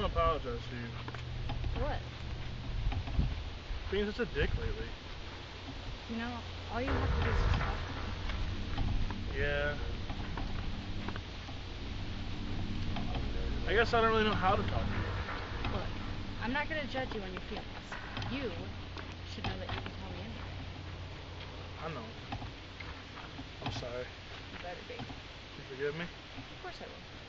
apologize to you. What? Being such a dick lately. You know, all you have to do is just talk to me. Yeah. I guess I don't really know how to talk to you. Look, I'm not going to judge you on your feelings. You should know that you can tell me anything. I know. I'm sorry. You better be. You forgive me? Of course I will.